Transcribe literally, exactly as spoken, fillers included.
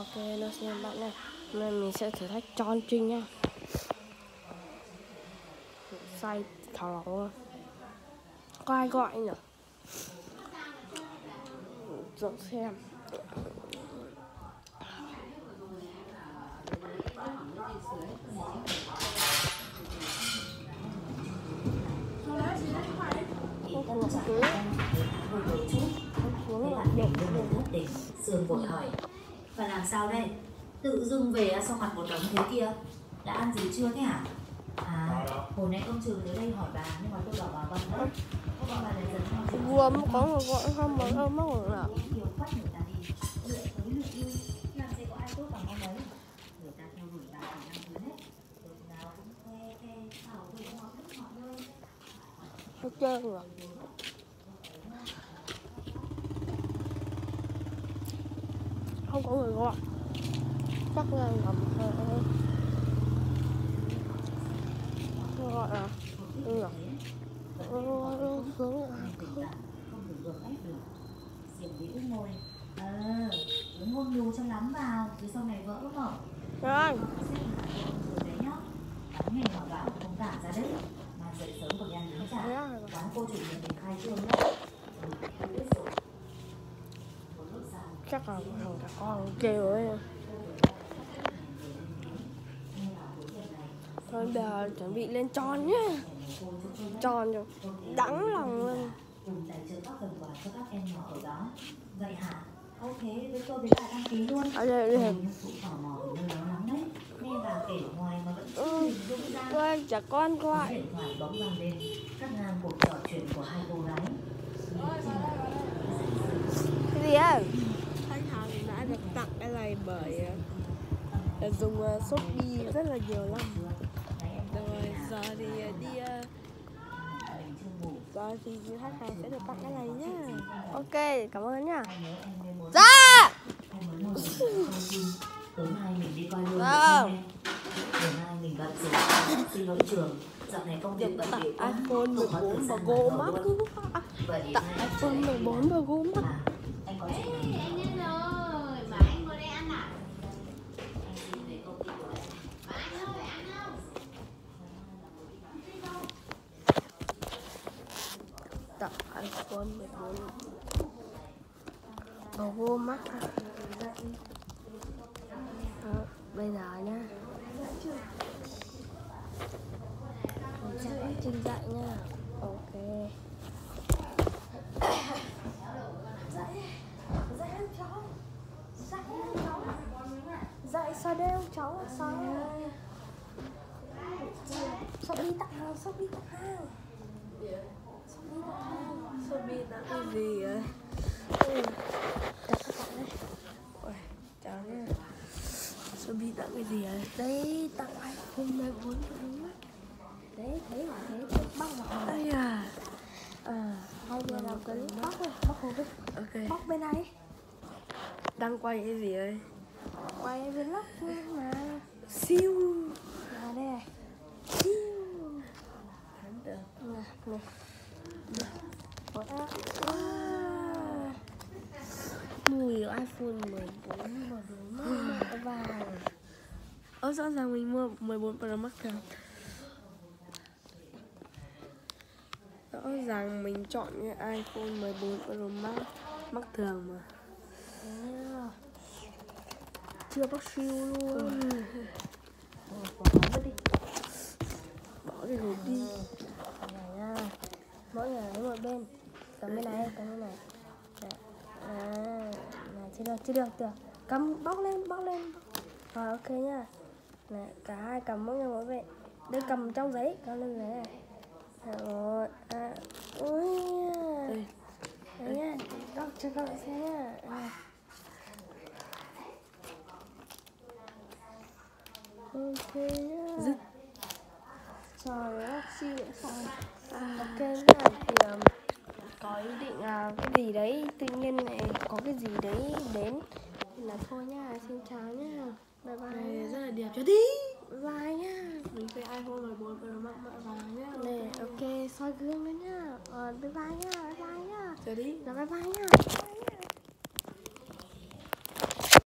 Ok, nó xem bạn này. Nên mình sẽ thử thách tròn Trinh nha. Sai thảo lòng. Có ai gọi nhỉ? Dọn xem. Không còn một thứ. Để Sương vội hỏi. Và làm sao đây? Tự dưng về sao mặt một đống thế kia? Đã ăn gì chưa thế hả? À, hồi nãy ông Trường tới đây hỏi bà nhưng mà tôi bảo bà Vân đấy. Bà này dần không vừa mới có người gọi không mà đâu mất rồi nào. nhiều quá người ta đi. Lựa tới lựa lui. Làm gì có ai tốt bằng ông ấy. Người ta theo đuổi bà thì năm thứ hết. Rồi nào cũng khoe khoe thảo về họ đức họ nơi. Hết trơn rồi. Không có người gọi. Chắc là ngầm thôi. Không gọi à? Ừ rồi. Ừ, xuống rồi. Không được gượng ép được. Diệp Vĩ ngồi. Ờ, cứ ngôn ngù cho lắm vào, chứ sau này vỡ mở. Rồi. Rồi đấy nhá. Đáng nghề mà bảo không cả ra đấy. Mà dậy sớm còn đi ăn nướng chả. Quán cô chủ nhiệm mình khai trương đấy. Chắc là thằng cả con kêu ấy. Thôi bây giờ chuẩn bị lên tròn nhé. Tròn rồi. Đắng lòng luôn. Cùng tài trợ các phần quà cho các em nhỏ ở đó. Vậy hả? Ok, với tôi với bà đăng ký luôn. Ở đây đây. Phụ tò mò nơi đó lắm đấy. Nghe bà kể ngoài mà vẫn chưa Ừ. hình dung ra. Ơi, chả con gọi. Điện thoại bỗng vang lên, cắt ngang cuộc trò chuyện của hai cô gái. Cái gì á? Khách hàng đã được tặng cái này bởi uh, dùng uh, Shopee rất là nhiều lắm. Rồi giờ thì uh, đi uh, giờ thì khách hàng sẽ được tặng cái này nhá. Ok, cảm ơn nhá. Dạ. Tối nay mình đi coi luôn được Dạ. không em? Tối nay mình bận rồi. Xin lỗi Trường. Dạo này công việc bận bịu quá. iPhone mười bốn và Go Max cứ tặng iPhone mười bốn và Go Max. Anh có Ê, chuyện anh nhân rồi, mà anh ngồi đây ăn à? anh xin về công ty của em. Mà anh ơi, ăn không? Tặng iPhone mười bốn và Go Max. Đó, bây giờ nhá. Trình dạy nha. Ok. Dạy Dạy em cháu. Dạy em cháu. Dạy sao đây ông cháu? Sao? Sao đi tặng hàng? Sao đi tặng hàng? Sao đi tặng hàng? Sao đi tặng cái gì vậy? Ừ. Chào các bạn đây. Ôi, chào nhé. Sao đi tặng cái gì vậy? Đây, tặng iPhone mười bốn đúng không? Đấy, thấy là thế tôi bóc vào. Ây à. À, hai bên làm cái bóc này, bóc hộp đi. Ok. Bóc bên này. Đang quay cái gì đây? Quay vlog mà. Siêu. À đây này. Siêu. Được. Nè, nè. Được. Wow. Mùi iPhone mười bốn mà đúng mạ vàng. Ơ rõ ràng mình mua mười bốn Pro Max thường. Rõ ràng mình chọn cái iPhone mười bốn Pro Max Max thường mà. Yeah. Chưa bóc siêu luôn. Ừ. Bỏ bớt đi. Bỏ cái hộp đi. Này nha. Mỗi người lấy một bên. Cầm bên này, cầm bên này. Đấy. À, này chưa được, chưa được, được. Cầm bóc lên, bóc lên. Rồi ok nhá. Này, cả hai cầm mỗi người một bên. Đây cầm trong giấy, cầm lên giấy này. Rồi, à, ui nha. Đấy nha, đọc cho các bạn xem nha. À. Ok nhá. Dứt. Trời ơi, siêu vậy sao? À. Ok nhá, thì um, có ý định uh, cái gì đấy, tự nhiên lại có cái gì đấy đến. Thì là thôi nhá, xin chào nhá. Bye bye. Này, rất là đẹp cho đi. Bye nhá. Mình phải iPhone mười bốn Pro Max mạ vàng nhá. Này, ok, soi gương nữa nhá. Ờ, bye bye nhá, bye bye nhá. Chờ đi. Rồi bye bye nhá. Bye bye nhá.